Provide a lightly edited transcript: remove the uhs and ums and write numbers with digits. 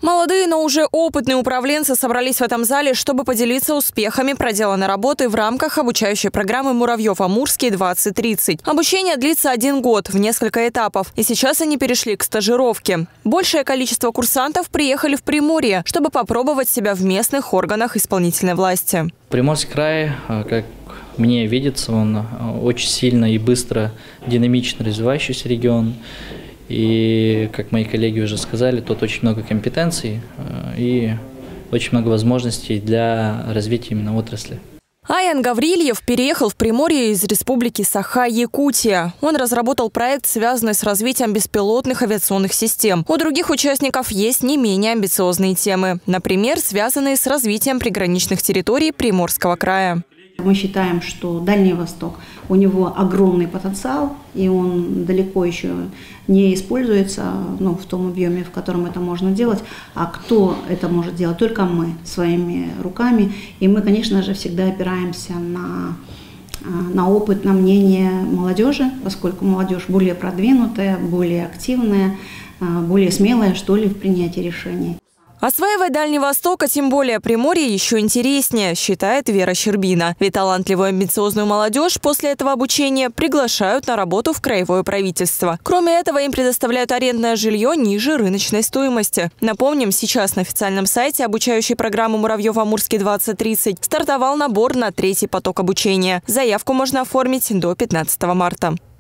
Молодые, но уже опытные управленцы собрались в этом зале, чтобы поделиться успехами проделанной работы в рамках обучающей программы «Муравьев-Амурский-2030». Обучение длится 1 год в несколько этапов, и сейчас они перешли к стажировке. Большее количество курсантов приехали в Приморье, чтобы попробовать себя в местных органах исполнительной власти. Приморский край, как мне видится, он очень сильно и быстро, динамично развивающийся регион. И, как мои коллеги уже сказали, тут очень много компетенций и очень много возможностей для развития именно отрасли. Аян Гаврильев переехал в Приморье из республики Саха-Якутия. Он разработал проект, связанный с развитием беспилотных авиационных систем. У других участников есть не менее амбициозные темы. Например, связанные с развитием приграничных территорий Приморского края. Мы считаем, что Дальний Восток, у него огромный потенциал, и он далеко еще не используется в том объеме, в котором это можно делать. А кто это может делать? Только мы, своими руками. И мы, конечно же, всегда опираемся на опыт, на мнение молодежи, поскольку молодежь более продвинутая, более активная, более смелая, что ли, в принятии решений. Осваивать Дальний Восток, а тем более Приморье, еще интереснее, считает Вера Щербина. Ведь талантливую амбициозную молодежь после этого обучения приглашают на работу в краевое правительство. Кроме этого, им предоставляют арендное жилье ниже рыночной стоимости. Напомним, сейчас на официальном сайте обучающей программы «Муравьев-Амурский-2030» стартовал набор на 3-й поток обучения. Заявку можно оформить до 15 марта.